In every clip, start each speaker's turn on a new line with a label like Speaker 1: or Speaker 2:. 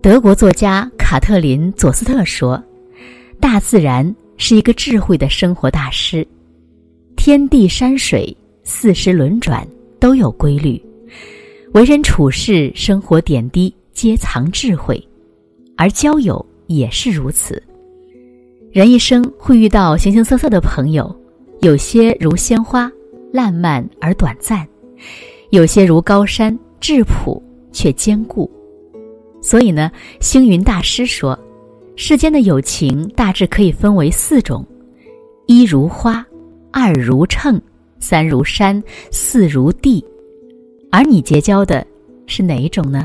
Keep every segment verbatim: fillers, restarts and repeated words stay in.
Speaker 1: 德国作家卡特琳·佐斯特说，大自然是一个智慧的生活大师，天地山水四时轮转都有规律，为人处事生活点滴皆藏智慧，而交友也是如此。人一生会遇到形形色色的朋友，有些如鲜花，烂漫而短暂，有些如高山，质朴却坚固。所以呢，星云大师说，世间的友情大致可以分为四种：一如花，二如秤，三如山，四如地。而你结交的是哪一种呢？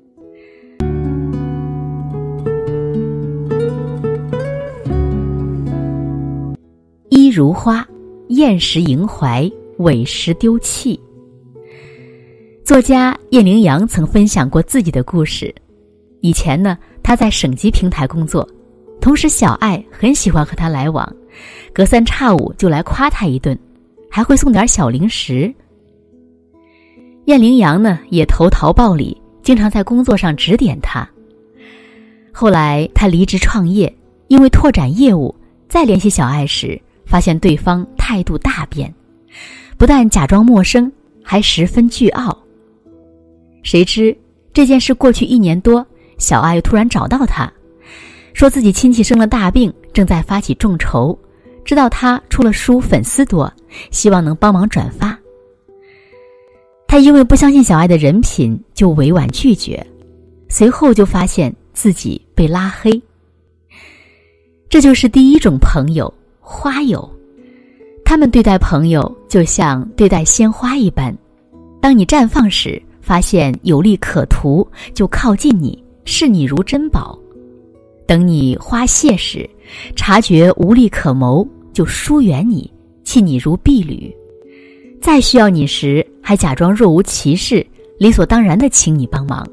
Speaker 1: 一如花，艳时萦怀，萎时丢弃。作家叶灵阳曾分享过自己的故事。以前呢，他在省级平台工作，同时小爱很喜欢和他来往，隔三差五就来夸他一顿，还会送点小零食。叶灵阳呢也投桃报李，经常在工作上指点他。后来他离职创业，因为拓展业务，再联系小爱时，发现对方态度大变，不但假装陌生，还十分倨傲。谁知这件事过去一年多，小爱又突然找到他，说自己亲戚生了大病，正在发起众筹，知道他出了书粉丝多，希望能帮忙转发。他因为不相信小爱的人品，就委婉拒绝，随后就发现自己被拉黑。这就是第一种朋友，花友。他们对待朋友就像对待鲜花一般，当你绽放时，发现有利可图，就靠近你，视你如珍宝；等你花谢时，察觉无利可谋，就疏远你，弃你如敝履；再需要你时，还假装若无其事，理所当然地请你帮忙。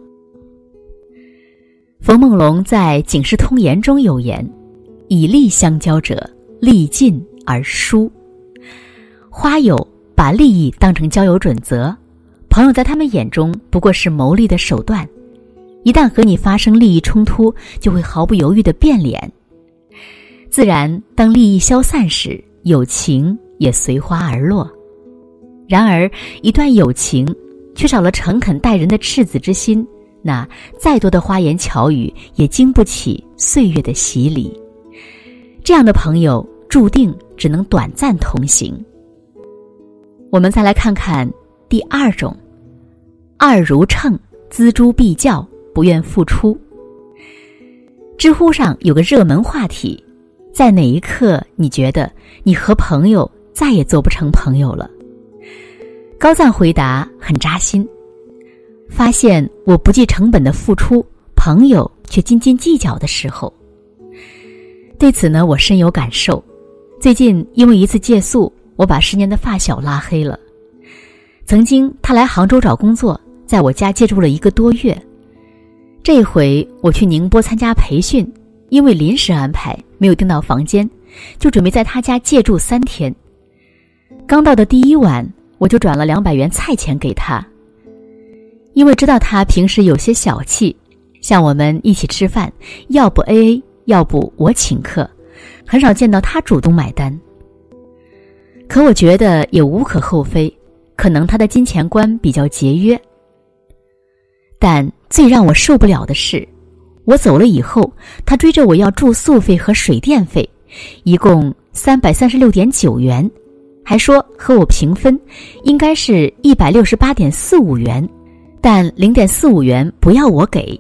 Speaker 1: 冯梦龙在《警世通言》中有言：以利相交者，利尽而疏。花友把利益当成交友准则，朋友在他们眼中不过是谋利的手段，一旦和你发生利益冲突，就会毫不犹豫地变脸。自然，当利益消散时，友情也随花而落。然而，一段友情缺少了诚恳待人的赤子之心，那再多的花言巧语也经不起岁月的洗礼。这样的朋友注定只能短暂同行。我们再来看看第二种，二如秤，锱铢必较，不愿付出。知乎上有个热门话题，在哪一刻你觉得你和朋友再也做不成朋友了？高赞回答很扎心，发现我不计成本的付出，朋友却斤斤计较的时候。对此呢，我深有感受。最近因为一次借宿，我把十年的发小拉黑了。曾经他来杭州找工作，在我家借住了一个多月。这回我去宁波参加培训，因为临时安排没有订到房间，就准备在他家借住三天。刚到的第一晚，我就转了两百元菜钱给他。因为知道他平时有些小气，像我们一起吃饭，要不 A A， 要不我请客，很少见到他主动买单。可我觉得也无可厚非，可能他的金钱观比较节约。但最让我受不了的是，我走了以后，他追着我要住宿费和水电费，一共三百三十六点九元，还说和我平分，应该是一百六十八点四五元，但零点四五元不要我给。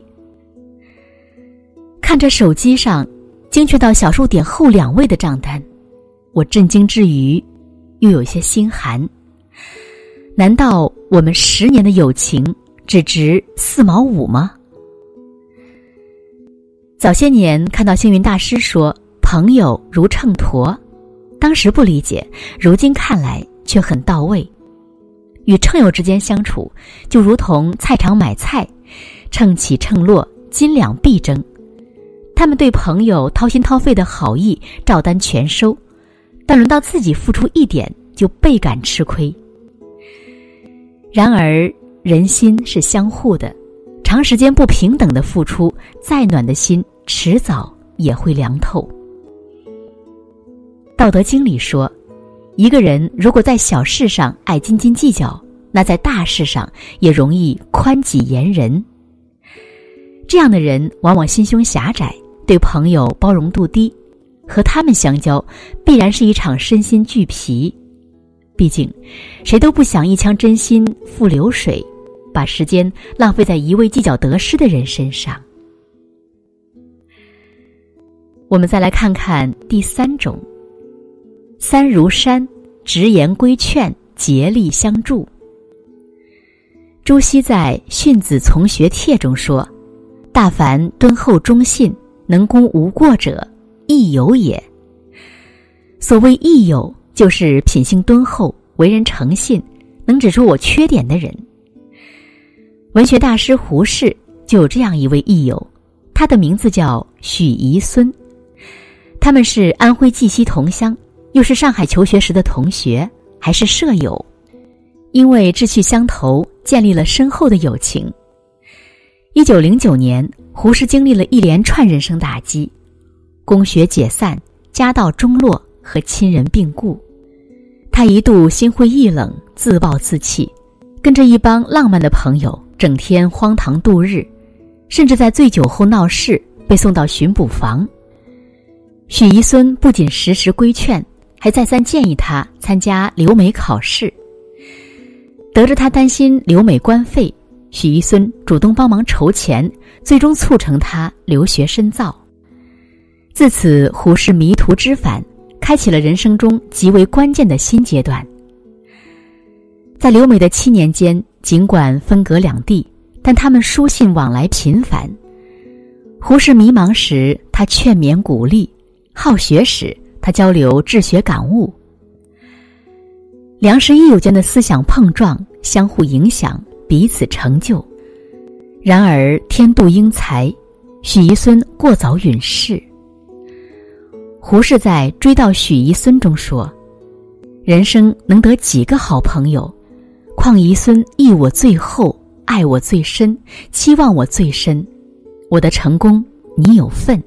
Speaker 1: 看着手机上精确到小数点后两位的账单，我震惊之余又有些心寒。难道我们十年的友情只值四毛五吗？早些年看到星云大师说朋友如秤砣，当时不理解，如今看来却很到位。与秤友之间相处，就如同菜场买菜，秤起秤落，斤两必争。他们对朋友掏心掏肺的好意照单全收，但轮到自己付出一点，就倍感吃亏。然而人心是相互的， 长时间不平等的付出，再暖的心迟早也会凉透。道德经里说，一个人如果在小事上爱斤斤计较，那在大事上也容易宽己严人。这样的人往往心胸狭窄，对朋友包容度低，和他们相交必然是一场身心俱疲。毕竟谁都不想一腔真心付流水，把时间浪费在一味计较得失的人身上。我们再来看看第三种，三如山，直言规劝，竭力相助。朱熹在《训子从学帖》中说，大凡敦厚忠信，能攻无过者，益友也。所谓益友，就是品性敦厚，为人诚信，能指出我缺点的人。文学大师胡适就有这样一位益友，他的名字叫许夷孙。他们是安徽绩溪同乡，又是上海求学时的同学，还是舍友。因为志趣相投，建立了深厚的友情。一九零九年，胡适经历了一连串人生打击，公学解散，家道中落和亲人病故。他一度心灰意冷，自暴自弃，跟着一帮浪漫的朋友整天荒唐度日，甚至在醉酒后闹事，被送到巡捕房。许夷孙不仅时时规劝，还再三建议他参加留美考试。得知他担心留美官费，许夷孙主动帮忙筹钱，最终促成他留学深造。自此，胡适迷途知返，开启了人生中极为关键的新阶段。在留美的七年间，尽管分隔两地，但他们书信往来频繁。胡适迷茫时，他劝勉鼓励；好学时，他交流治学感悟。良师益友间的思想碰撞，相互影响，彼此成就。然而天妒英才，许夷孙过早陨逝。胡适在《追悼许夷孙》中说，人生能得几个好朋友，况夷孙益我最厚，爱我最深，期望我最深，我的成功你有份。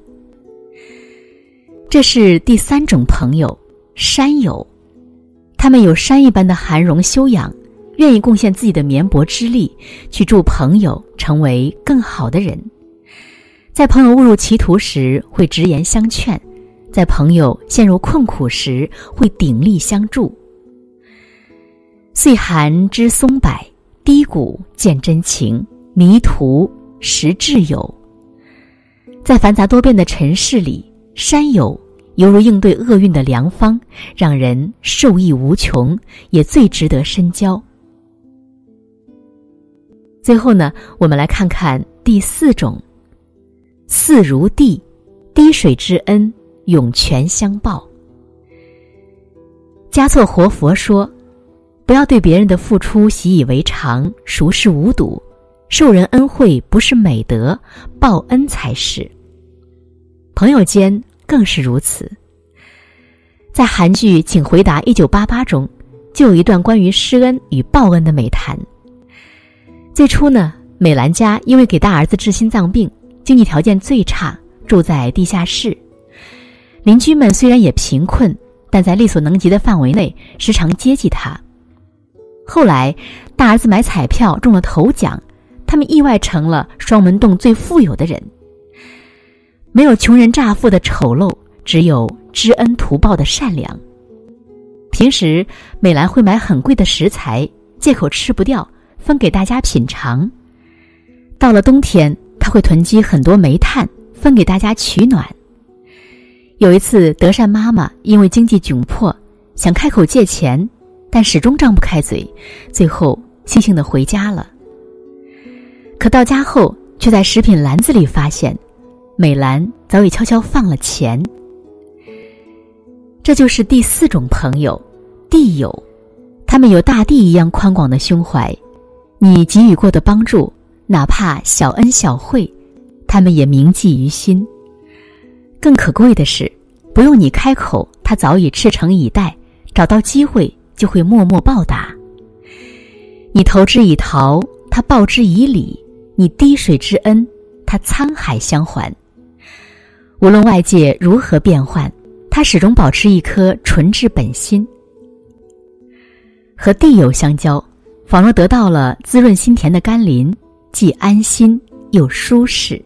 Speaker 1: 这是第三种朋友，山友。他们有山一般的涵容修养，愿意贡献自己的绵薄之力，去助朋友成为更好的人。在朋友误入歧途时，会直言相劝；在朋友陷入困苦时，会鼎力相助。岁寒知松柏，低谷见真情，迷途识挚友。在繁杂多变的尘世里，山友犹如应对厄运的良方，让人受益无穷，也最值得深交。最后呢，我们来看看第四种，四如地，滴水之恩，涌泉相报。嘉措活佛说，不要对别人的付出习以为常，熟视无睹，受人恩惠不是美德，报恩才是。朋友间更是如此。在韩剧《请回答一九八八》中，就有一段关于施恩与报恩的美谈。最初呢，美兰家因为给大儿子治心脏病，经济条件最差，住在地下室。邻居们虽然也贫困，但在力所能及的范围内，时常接济他。后来大儿子买彩票中了头奖，他们意外成了双门洞最富有的人。没有穷人乍富的丑陋，只有知恩图报的善良。平时美兰会买很贵的食材，借口吃不掉，分给大家品尝。到了冬天，她会囤积很多煤炭，分给大家取暖。有一次，德善妈妈因为经济窘迫，想开口借钱，但始终张不开嘴，最后悻悻地回家了。可到家后，却在食品篮子里发现美兰早已悄悄放了钱。这就是第四种朋友，地友。他们有大地一样宽广的胸怀，你给予过的帮助，哪怕小恩小惠，他们也铭记于心。更可贵的是，不用你开口，他早已赤诚以待，找到机会就会默默报答。你投之以桃，他报之以李； 你滴水之恩，它沧海相还。无论外界如何变幻，它始终保持一颗纯质本心。和地友相交，仿若得到了滋润心田的甘霖，既安心又舒适。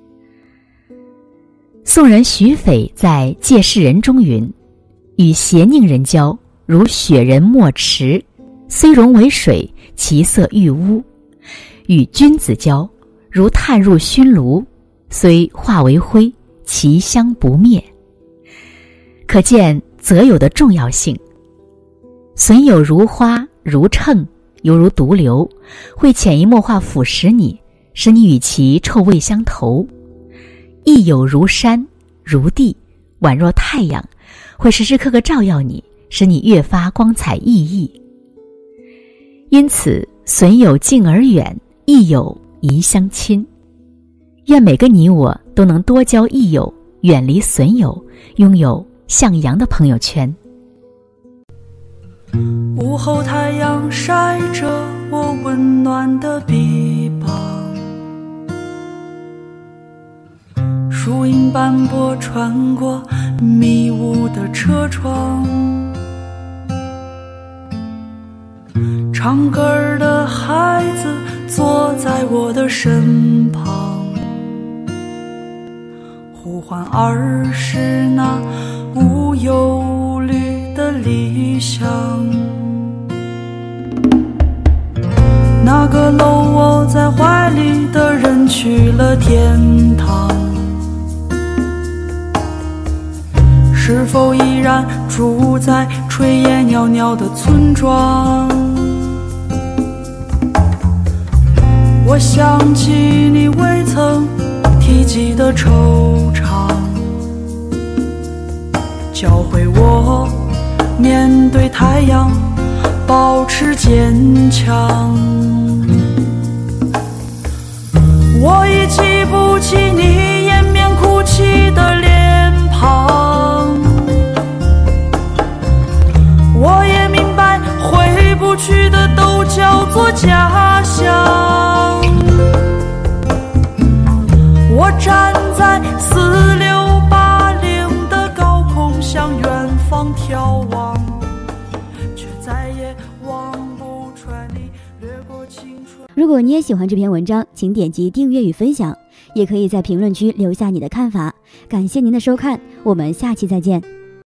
Speaker 1: 宋人徐斐在《借世人》中云：与邪佞人交，如雪人墨池，虽溶为水，其色愈污；与君子交，如炭入熏炉，虽化为灰，其香不灭。可见择友的重要性。损友如花如秤，犹如毒瘤，会潜移默化腐蚀你，使你与其臭味相投。益友如山如地，宛若太阳，会时时刻刻照耀你，使你越发光彩熠熠。因此，损友敬而远，益友宜相亲。愿每个你我都能多交益友，远离损友，拥有向阳的朋友圈。
Speaker 2: 午后太阳晒着我温暖的臂膀，树影斑驳穿过迷雾的车窗，唱歌儿的孩子坐在我的身旁，呼唤儿时那无忧无虑的理想。那个搂我在怀里的人去了天堂，是否依然住在炊烟袅袅的村庄？我想起你未曾提及的惆怅，教会我面对太阳保持坚强。我已记不起你掩面哭泣的脸庞，我也明白回不去的都叫做家乡。我站在四六八零的高空向远方眺望，却再也望不穿你掠过青春。
Speaker 3: 如果你也喜欢这篇文章，请点击订阅与分享，也可以在评论区留下你的看法。感谢您的收看，我们下期再见。